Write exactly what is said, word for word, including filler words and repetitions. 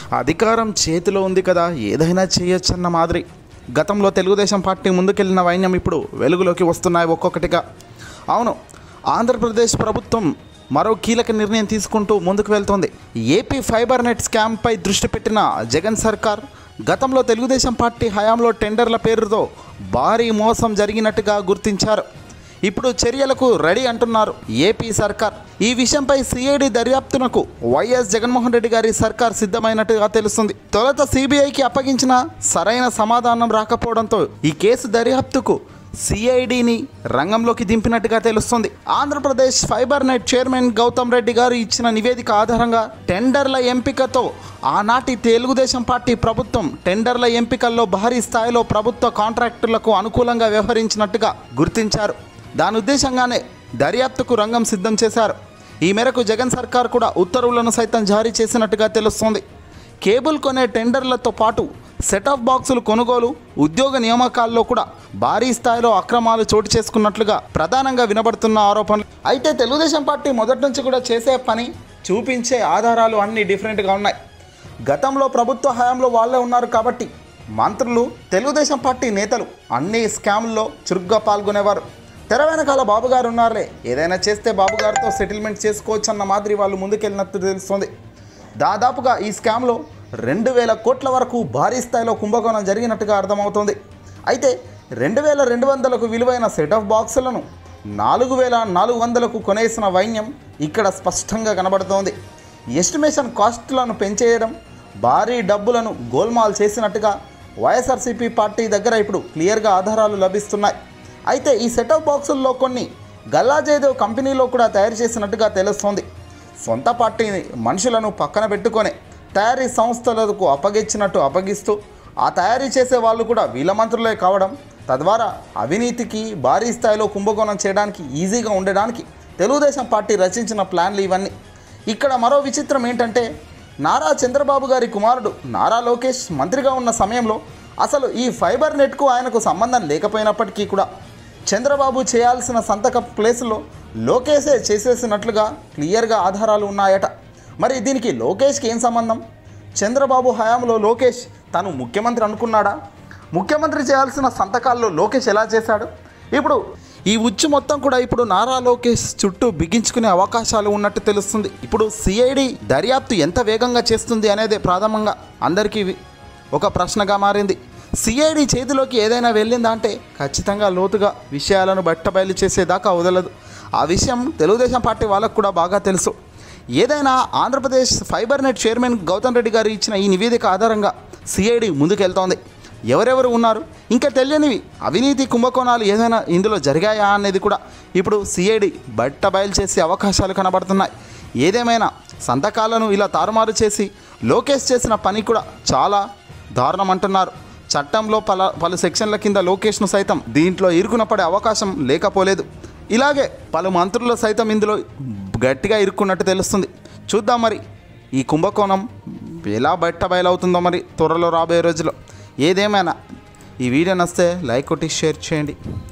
అధికారం చేతిలో ఉంది కదా, ఏదైనా చేయొచ్చన్న మాదిరి గతంలో తెలుగుదేశం పార్టీ ముందుకెళ్లిన వైన్యం ఇప్పుడు వెలుగులోకి వస్తున్నాయి ఒక్కొక్కటిగా. అవును, ఆంధ్రప్రదేశ్ ప్రభుత్వం మరో కీలక నిర్ణయం తీసుకుంటూ ముందుకు వెళ్తోంది. ఏపీ ఫైబర్ నెట్ స్కామ్పై దృష్టి పెట్టిన జగన్ సర్కార్ గతంలో తెలుగుదేశం పార్టీ హయాంలో టెండర్ల పేరుతో భారీ మోసం జరిగినట్టుగా గుర్తించారు. ఇప్పుడు చర్యలకు రెడీ అంటున్నారు ఏపీ సర్కార్. ఈ విషయంపై సిఐడి దర్యాప్తునకు వైఎస్ జగన్మోహన్ రెడ్డి గారి సర్కార్ సిద్ధమైనట్టుగా తెలుస్తుంది. తొలుత సిబిఐకి అప్పగించిన సరైన సమాధానం రాకపోవడంతో ఈ కేసు దర్యాప్తుకు సిఐడిని రంగంలోకి దింపినట్టుగా తెలుస్తుంది. Andhra Pradesh fibre net chairman Gautam Reddy గారు ఇచ్చిన నివేదిక ఆధారంగా టెండర్ల ఎంపికతో ఆనాటి తెలుగుదేశం పార్టీ ప్రభుత్వం టెండర్ల ఎంపికల్లో భారీ స్థాయిలో ప్రభుత్వ కాంట్రాక్టులకు అనుకూలంగా వ్యవహరించినట్టుగా గుర్తించారు. దాని ఉద్దేశంగానే దర్యాప్తుకు రంగం సిద్ధం చేశారు. ఈ మేరకు జగన్ సర్కార్ కూడా ఉత్తర్వులను సైతం జారీ చేసినట్టుగా తెలుస్తోంది. కేబుల్ కొనే టెండర్లతో పాటు సెట్ ఆఫ్ బాక్సులు కొనుగోలు, ఉద్యోగ నియామకాల్లో కూడా భారీ స్థాయిలో అక్రమాలు చోటు చేసుకున్నట్లుగా ప్రధానంగా వినబడుతున్న ఆరోపణలు. అయితే తెలుగుదేశం పార్టీ మొదటి నుంచి కూడా చేసే పని, చూపించే ఆధారాలు అన్నీ డిఫరెంట్గా ఉన్నాయి. గతంలో ప్రభుత్వ హయాంలో వాళ్ళే ఉన్నారు కాబట్టి మంత్రులు, తెలుగుదేశం పార్టీ నేతలు అన్ని స్కామ్ల్లో చురుగ్గా పాల్గొనేవారు. తెర వెనకాల బాబుగారు ఉన్నారులే, ఏదైనా చేస్తే బాబుగారితో సెటిల్మెంట్ చేసుకోవచ్చు అన్న మాదిరి వాళ్ళు ముందుకెళ్ళినట్టు తెలుస్తుంది. దాదాపుగా ఈ స్కామ్లో రెండు వేల కోట్ల వరకు భారీ స్థాయిలో కుంభకోణం జరిగినట్టుగా అర్థమవుతుంది. అయితే రెండు వేల రెండు వందలకు విలువైన సెట్ ఆఫ్ బాక్సులను నాలుగు వేల నాలుగు వందలకు కొనేసిన వైన్యం ఇక్కడ స్పష్టంగా కనబడుతోంది. ఎస్టిమేషన్ కాస్టులను పెంచేయడం, భారీ డబ్బులను గోల్మాల్ చేసినట్టుగా వైఎస్ఆర్సీపీ పార్టీ దగ్గర ఇప్పుడు క్లియర్గా ఆధారాలు లభిస్తున్నాయి. అయితే ఈ సెట్ ఆఫ్ బాక్సుల్లో కొన్ని గల్లా జయదేవ్ కంపెనీలో కూడా తయారు చేసినట్టుగా తెలుస్తోంది. సొంత పార్టీ మనుషులను పక్కన పెట్టుకొని తయారీ సంస్థలకు అప్పగించినట్టు అప్పగిస్తూ ఆ తయారీ చేసే వాళ్ళు కూడా వీళ్ళ మంత్రులే కావడం, తద్వారా అవినీతికి భారీ స్థాయిలో కుంభకోణం చేయడానికి ఈజీగా ఉండడానికి తెలుగుదేశం పార్టీ రచించిన ప్లాన్లు ఇవన్నీ. ఇక్కడ మరో విచిత్రం ఏంటంటే, నారా చంద్రబాబు గారి కుమారుడు నారా లోకేష్ మంత్రిగా ఉన్న సమయంలో అసలు ఈ ఫైబర్ నెట్కు ఆయనకు సంబంధం లేకపోయినప్పటికీ కూడా చంద్రబాబు చేయాల్సిన సంతక ప్లేసులో లోకేషే చేసేసినట్లుగా క్లియర్గా ఆధారాలు ఉన్నాయట. మరి దీనికి లోకేష్కి ఏం సంబంధం? చంద్రబాబు హయాంలో లోకేష్ తను ముఖ్యమంత్రి అనుకున్నాడా? ముఖ్యమంత్రి చేయాల్సిన సంతకాల్లో లోకేష్ ఎలా చేశాడు? ఇప్పుడు ఈ ఉచ్చు మొత్తం కూడా ఇప్పుడు నారా లోకేష్ చుట్టూ బిగించుకునే అవకాశాలు ఉన్నట్టు తెలుస్తుంది. ఇప్పుడు సిఐడి దర్యాప్తు ఎంత వేగంగా చేస్తుంది అనేది ప్రథమంగా అందరికీ ఒక ప్రశ్నగా మారింది. సిఐడి చేతిలోకి ఏదైనా వెళ్ళిందా అంటే ఖచ్చితంగా లోతుగా విషయాలను బట్టబయలు చేసేదాకా వదలదు. ఆ విషయం తెలుగుదేశం పార్టీ వాళ్ళకు కూడా బాగా తెలుసు. ఏదైనా Andhra Pradesh fibre net chairman Gautam Reddy గారు ఇచ్చిన ఈ నివేదిక ఆధారంగా సిఐడి ముందుకెళ్తోంది. ఎవరెవరు ఉన్నారు, ఇంకా తెలియనివి అవినీతి కుంభకోణాలు ఏదైనా ఇందులో జరిగాయా అనేది కూడా ఇప్పుడు సిఐడి బట్ట బయలు చేసే అవకాశాలు కనబడుతున్నాయి. ఏదేమైనా సంతకాలను ఇలా తారుమారు చేసి లోకేష్ చేసిన పని కూడా చాలా దారుణం అంటున్నారు. చట్టంలో పల పలు సెక్షన్ల కింద లోకేష్ను సైతం దీంట్లో ఇరుకున పడే అవకాశం లేకపోలేదు. ఇలాగే పలు మంత్రులు సైతం ఇందులో గట్టిగా ఇరుక్కున్నట్టు తెలుస్తుంది. చూద్దాం మరి ఈ కుంభకోణం ఎలా బయట బయలవుతుందో మరి త్వరలో రాబోయే రోజుల్లో. ఏదేమైనా ఈ వీడియో నచ్చితే లైక్ కొట్టి షేర్ చేయండి.